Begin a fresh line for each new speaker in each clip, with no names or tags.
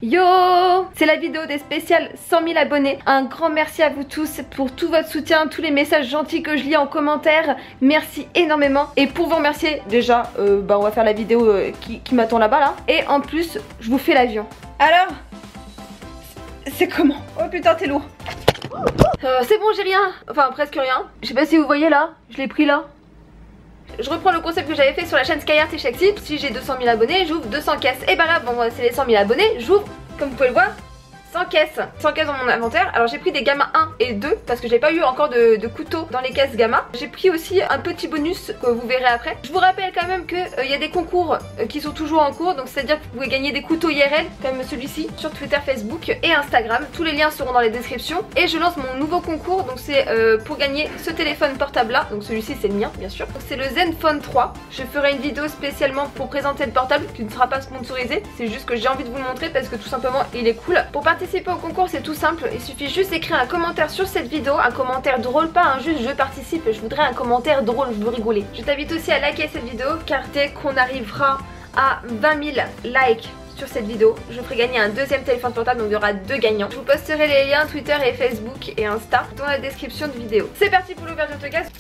Yo, c'est la vidéo des spéciales 100 000 abonnés. Un grand merci à vous tous pour tout votre soutien, tous les messages gentils que je lis en commentaire. Merci énormément. Et pour vous remercier, déjà, on va faire la vidéo qui m'attend là-bas là. Et en plus, je vous fais l'avion. Alors, c'est comment? Oh putain, t'es lourd. C'est bon, j'ai rien. Enfin, presque rien. Je sais pas si vous voyez là, je l'ai pris là. Je reprends le concept que j'avais fait sur la chaîne Skyheart et Shexy. Si j'ai 200 000 abonnés, j'ouvre 200 caisses. Et bah là, bon, c'est les 100 000 abonnés, j'ouvre, comme vous pouvez le voir, 100 caisses. 100 caisses dans mon inventaire. Alors j'ai pris des gamma 1 et 2 parce que j'ai pas eu encore de couteau dans les caisses gamma. J'ai pris aussi un petit bonus que vous verrez après. Je vous rappelle quand même que il y a des concours qui sont toujours en cours. Donc c'est à dire que vous pouvez gagner des couteaux IRL comme celui-ci sur Twitter, Facebook et Instagram. Tous les liens seront dans les descriptions. Et je lance mon nouveau concours. Donc c'est pour gagner ce téléphone portable là. Donc celui-ci c'est le mien bien sûr. C'est le Zenfone 3. Je ferai une vidéo spécialement pour présenter le portable qui ne sera pas sponsorisé. C'est juste que j'ai envie de vous le montrer parce que tout simplement il est cool. Pour participer au concours c'est tout simple, il suffit juste d'écrire un commentaire sur cette vidéo, un commentaire drôle, pas un juste je participe, je voudrais un commentaire drôle, je veux rigoler. Je t'invite aussi à liker cette vidéo car dès qu'on arrivera à 20 000 likes sur cette vidéo, je ferai gagner un deuxième téléphone portable, donc il y aura 2 gagnants. Je vous posterai les liens Twitter et Facebook et Insta dans la description de vidéo. C'est parti pour l'ouverture de caisse.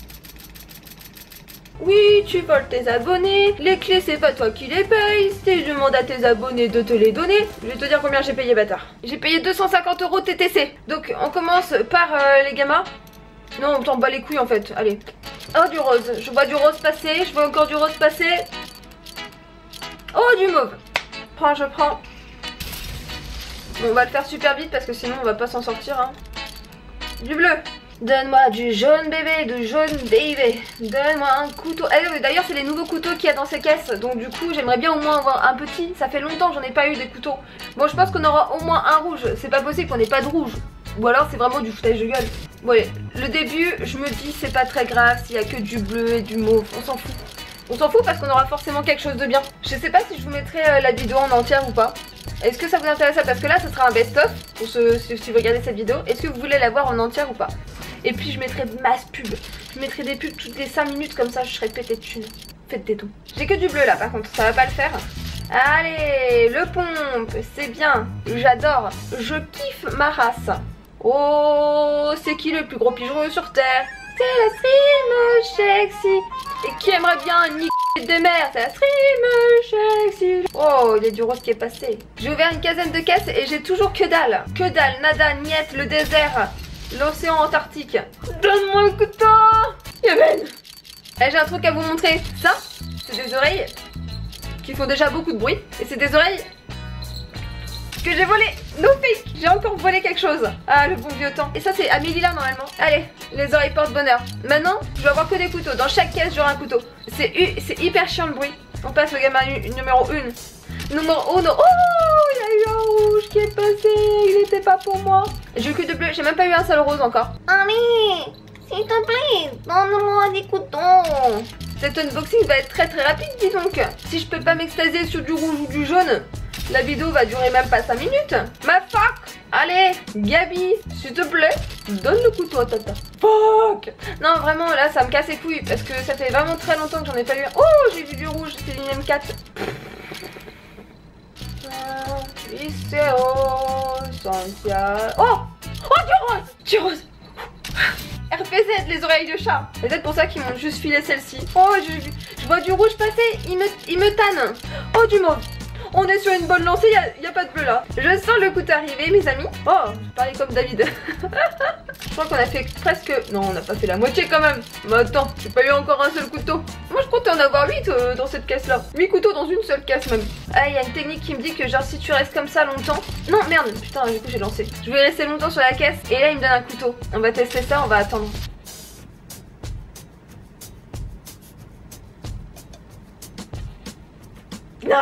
Oui, tu voles tes abonnés, les clés c'est pas toi qui les payes, si je demande à tes abonnés de te les donner, je vais te dire combien j'ai payé bâtard. J'ai payé 250 € TTC. Donc on commence par les gammas. Non, on t'en bat les couilles en fait, allez. Oh du rose, je vois du rose passer, je vois encore du rose passer. Oh du mauve. Je prends. Bon, on va le faire super vite parce que sinon on va pas s'en sortir hein. Du bleu. Donne-moi du jaune bébé, du jaune baby. Donne-moi un couteau. D'ailleurs c'est les nouveaux couteaux qu'il y a dans ces caisses. Donc du coup j'aimerais bien au moins avoir un petit. Ça fait longtemps que j'en ai pas eu des couteaux. Bon je pense qu'on aura au moins un rouge. C'est pas possible qu'on ait pas de rouge. Ou alors c'est vraiment du foutage de gueule. Bon allez, le début je me dis c'est pas très grave s'il y a que du bleu et du mauve. On s'en fout. On s'en fout parce qu'on aura forcément quelque chose de bien. Je sais pas si je vous mettrai la vidéo en entière ou pas. Est-ce que ça vous intéresse? Parce que là ce sera un best-of pour si vous regardez cette vidéo. Est-ce que vous voulez la voir en entière ou pas? Et puis je mettrai masse pub. Je mettrai des pubs toutes les 5 minutes comme ça je serai pété de thunes. Faites des dons. J'ai que du bleu là par contre, ça va pas le faire. Allez, le pompe, c'est bien. J'adore. Je kiffe ma race. Oh, c'est qui le plus gros pigeon sur terre? C'est la stream Shexy. Et qui aimerait bien une des mers? C'est la stream Shexy. Oh, il y a du rose qui est passé. J'ai ouvert une quinzaine de caisses et j'ai toujours que dalle. Que dalle, nada, niet, le désert. L'océan Antarctique. Donne-moi le couteau Yemen. J'ai un truc à vous montrer. Ça, c'est des oreilles qui font déjà beaucoup de bruit. Et c'est des oreilles que j'ai volées. No fake. J'ai encore volé quelque chose. Ah, le bon vieux temps. Et ça, c'est Amélie là normalement. Allez, les oreilles porte-bonheur. Maintenant, je vais avoir que des couteaux. Dans chaque caisse, j'aurai un couteau. C'est hyper chiant le bruit. On passe au gamin numéro 1. Numéro 1. Oh, il y a eu un rouge qui est passé. Il n'était pas pour moi. J'ai eu que de bleu. J'ai même pas eu un seul rose encore. Allez, s'il te plaît, donne-moi des couteaux. Cet unboxing va être très rapide, dis donc. Si je peux pas m'extasier sur du rouge ou du jaune, la vidéo va durer même pas 5 minutes. Ma fuck. Allez, Gabi, s'il te plaît, donne le couteau à tata. Fuck. Non, vraiment, là, ça me casse les couilles parce que ça fait vraiment très longtemps que j'en ai pas eu un. Oh, j'ai vu du rouge, c'est l'IM4. Oh, du rose. Du rose. RPZ, les oreilles de chat. C'est peut-être pour ça qu'ils m'ont juste filé celle-ci. Oh, je vois du rouge passer, il me tanne. Oh, du mauve. On est sur une bonne lancée, y a pas de bleu là. Je sens le couteau arriver mes amis. Oh, je parlais comme David. Je crois qu'on a fait presque... Non, on n'a pas fait la moitié quand même. Mais attends, j'ai pas eu encore un seul couteau. Moi je comptais en avoir 8 dans cette caisse là. 8 couteaux dans une seule caisse même. Ah, il y a une technique qui me dit que genre si tu restes comme ça longtemps... Non, merde, putain, du coup j'ai lancé. Je vais rester longtemps sur la caisse et là il me donne un couteau. On va tester ça, on va attendre. Non.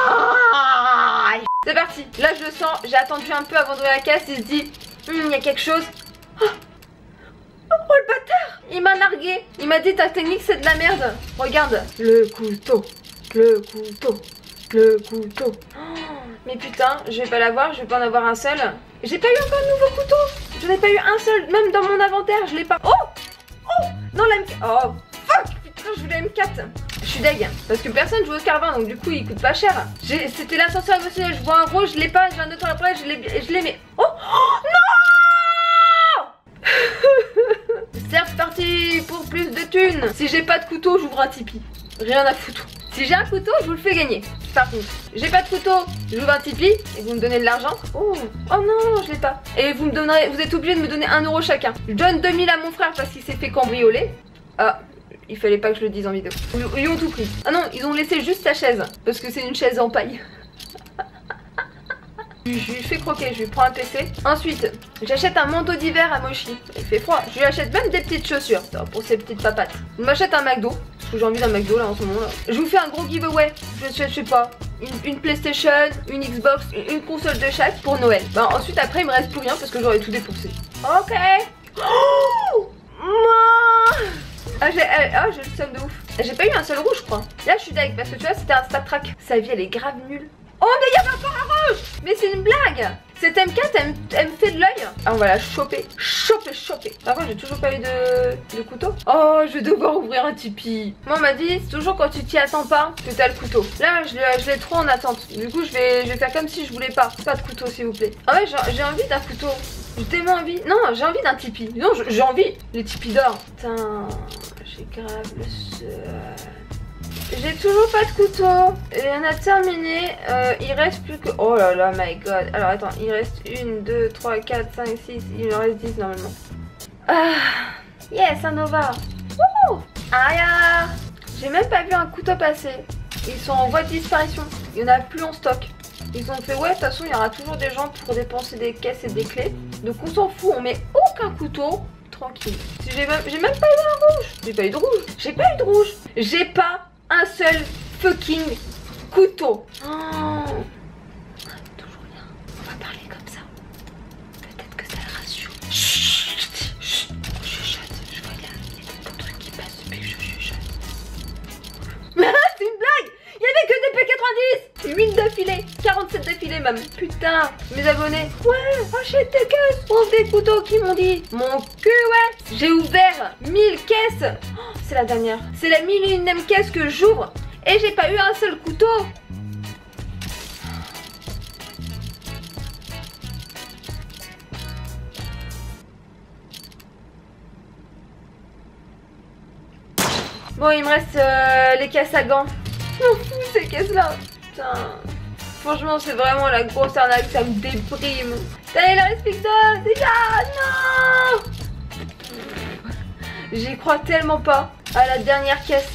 C'est parti, là je le sens, j'ai attendu un peu avant d'ouvrir la caisse, il se dit il y a quelque chose. Oh le bâtard, il m'a nargué, il m'a dit ta technique c'est de la merde. Regarde, le couteau, le couteau, le couteau. Oh, mais putain, je vais pas l'avoir, je vais pas en avoir un seul. J'ai pas eu encore de nouveau couteau, j'en ai pas eu un seul, même dans mon inventaire, je l'ai pas. Oh, oh, non la M4, oh fuck, putain je voulais M4.
Je suis deg parce que personne joue au Scar 20 donc du coup il coûte pas cher. C'était l'ascenseur émotionnel, je vois un gros, je l'ai pas, j'ai un autre après, je l'ai mais... Oh, non. C'est reparti pour plus de thunes. Si j'ai pas de couteau, j'ouvre un Tipeee. Rien à foutre. Si j'ai un couteau, je vous le fais gagner. Par contre, j'ai pas de couteau, j'ouvre un Tipeee et vous me donnez de l'argent. Oh non, je l'ai pas. Et vous êtes obligé de me donner 1 euro chacun. Je donne 2000 à mon frère parce qu'il s'est fait cambrioler. Ah, il fallait pas que je le dise en vidéo. Ils ont tout pris. Ah non, ils ont laissé juste sa chaise parce que c'est une chaise en paille. Je lui fais croquer, je lui prends un PC. Ensuite, j'achète un manteau d'hiver à Mochi. Il fait froid. Je lui achète même des petites chaussures pour ses petites papates. Je m'achète un McDo. Parce que j'ai envie d'un McDo là en ce moment là. Je vous fais un gros giveaway. Je sais pas. Une PlayStation, une Xbox, une console de chaque pour Noël. Bah, ensuite après il me reste plus rien parce que j'aurais tout dépensé. Ok. Oh j'ai le seum de ouf. J'ai pas eu un seul rouge je crois. Là je suis dingue parce que tu vois c'était un stat track. Sa vie elle est grave nulle. Oh mais il y avait encore un rouge. Mais c'est une blague. Cette M4 elle me fait de l'œil. Ah on va la choper. Choper. Par contre j'ai toujours pas eu de couteau. Oh je vais devoir ouvrir un Tipeee. Moi on m'a dit c'est toujours quand tu t'y attends pas que t'as le couteau. Là je l'ai trop en attente. Du coup je vais faire comme si je voulais pas. Pas de couteau s'il vous plaît. Ah ouais j'ai envie d'un couteau. J'ai tellement envie. Non j'ai envie d'un Tipeee. Non j'ai envie. Les Tipeee d'or. Putain j'ai grave le seum. J'ai toujours pas de couteau. Et on a terminé. Il reste plus que... Oh là là, my god. Alors attends, il reste 1, 2, 3, 4, 5, 6. Il en reste 10 normalement. Ah, yes, un Nova. Wouhou. Aïe. J'ai même pas vu un couteau passer. Ils sont en voie de disparition. Il y en a plus en stock. Ils ont fait ouais, de toute façon, il y aura toujours des gens pour dépenser des caisses et des clés. Donc on s'en fout, on met aucun couteau. Tranquille. Si j'ai même pas eu un rouge. J'ai pas eu de rouge. J'ai pas eu de rouge. J'ai pas un seul fucking couteau. Oh. Toujours rien. On va parler comme ça. Peut-être que ça le rassure. Chut, chut. Je chuchote. Je vois là, il y a des trucs qui passent depuis que je chuchote. Mais c'est une blague. Il y avait que des P90. 8 d'affilée. 47 d'affilée même. Putain. Mes abonnés. Ouais, achète tes caisses. Trouve des couteaux qui m'ont dit. Mon cul, ouais. J'ai ouvert 1000 caisses. Oh, c'est la dernière. C'est la 1001ème caisse que j'ouvre. Et j'ai pas eu un seul couteau. Bon, il me reste les caisses à gants. Je m'en fous ces caisses-là. Putain. Franchement, c'est vraiment la grosse arnaque. Ça me déprime. Allez, il en reste plus que 2. Déjà, non. J'y crois tellement pas à la dernière caisse.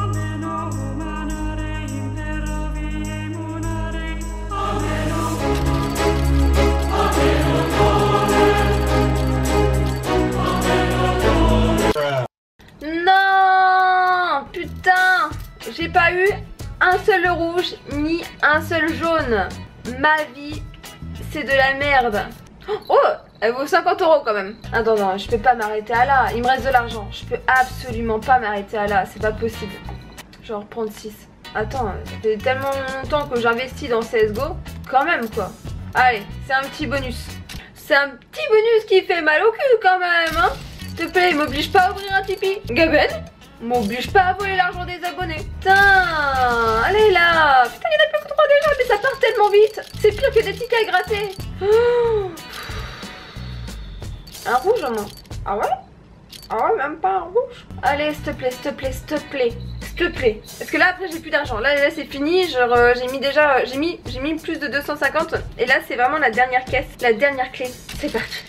Non, putain, j'ai pas eu un seul rouge ni un seul jaune. Ma vie, c'est de la merde. Oh, elle vaut 50 € quand même. Attends, non, je peux pas m'arrêter à là. Il me reste de l'argent. Je peux absolument pas m'arrêter à là. C'est pas possible. Je vais en reprendre 6. Attends, ça fait tellement longtemps que j'investis dans CSGO. Quand même, quoi. Allez, c'est un petit bonus. C'est un petit bonus qui fait mal au cul quand même, hein. S'il te plaît, m'oblige pas à ouvrir un Tipeee. Gaben, m'oblige pas à voler l'argent des abonnés. Putain, allez là. Putain, il y en a plus que 3 déjà, mais ça part tellement vite. C'est pire que des tickets à gratter. Oh. Un rouge au moins. Ah ouais? Ah ouais, même pas un rouge. Allez, s'il te plaît, s'il te plaît, s'il te plaît. S'il te plaît. Parce que là, après, j'ai plus d'argent. Là c'est fini. Genre, j'ai mis déjà... J'ai mis plus de 250. Et là, c'est vraiment la dernière caisse. La dernière clé. C'est parti.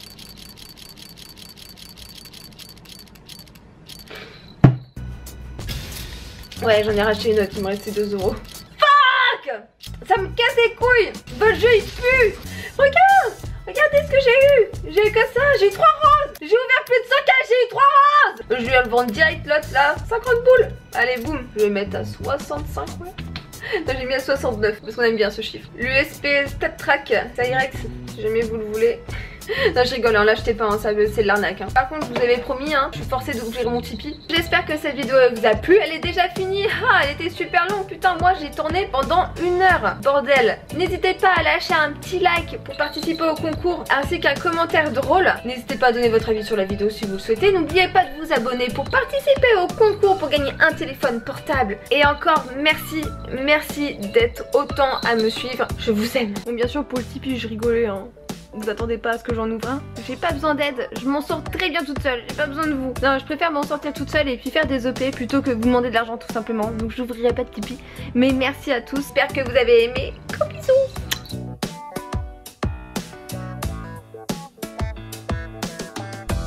Ouais, j'en ai racheté une autre. Il me restait 2 €. Fuck! Ça me casse les couilles. Votre jeu, il pue. Regarde! Regardez ce que j'ai eu. J'ai eu que ça, j'ai eu 3 roses. J'ai ouvert plus de 100 cases, j'ai eu 3 roses. Je vais le vendre direct l'autre là, 50 boules. Allez boum, je vais mettre à 65 ouais. Non, j'ai mis à 69 parce qu'on aime bien ce chiffre. L'USP StatTrack, Cyrex, si jamais vous le voulez.
Non, je rigole, hein, l'achetez pas, hein, c'est de l'arnaque. Hein. Par contre, je vous avais promis, hein, je suis forcée d'ouvrir mon Tipeee. J'espère que cette vidéo vous a plu. Elle est déjà finie. Ah, elle était super longue. Putain, moi j'ai tourné pendant 1 heure. Bordel. N'hésitez pas à lâcher un petit like pour participer au concours ainsi qu'un commentaire drôle. N'hésitez pas à donner votre avis sur la vidéo si vous le souhaitez. N'oubliez pas de vous abonner pour participer au concours pour gagner un téléphone portable. Et encore, merci d'être autant à me suivre. Je vous aime. Bon, bien sûr, pour le Tipeee, je rigolais, hein. Vous attendez pas à ce que j'en ouvre un. J'ai pas besoin d'aide, je m'en sors très bien toute seule, j'ai pas besoin de vous. Non, je préfère m'en sortir toute seule et puis faire des OP plutôt que vous demander de l'argent tout simplement. Donc j'ouvrirai pas de Tipeee. Mais merci à tous, j'espère que vous avez aimé. Gros bisous.